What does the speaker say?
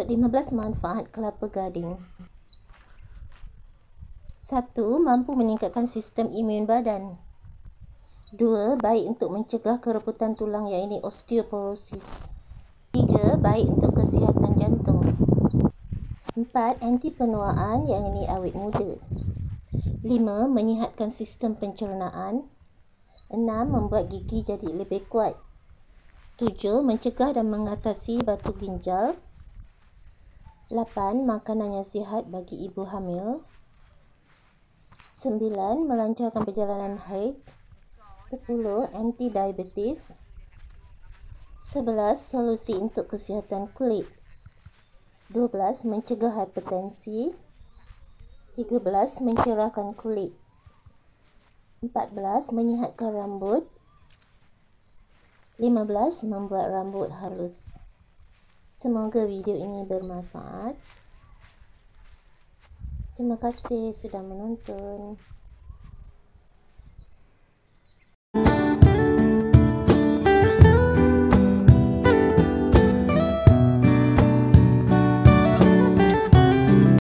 15 manfaat kelapa gading. 1. Mampu meningkatkan sistem imun badan. 2. Baik untuk mencegah kerebutan tulang, iaitu osteoporosis. 3. Baik untuk kesihatan jantung. 4. Anti penuaan, iaitu awet muda. 5. Menyihatkan sistem pencernaan. 6. Membuat gigi jadi lebih kuat. 7. Mencegah dan mengatasi batu ginjal. 8. Makanan yang sihat bagi ibu hamil. 9. Melancarkan perjalanan haid. 10. Anti-diabetes. 11. Solusi untuk kesihatan kulit. 12. Mencegah hipertensi. 13. Mencerahkan kulit. 14. Menyihatkan rambut. 15. Membuat rambut halus. Semoga video ini bermanfaat. Terima kasih sudah menonton.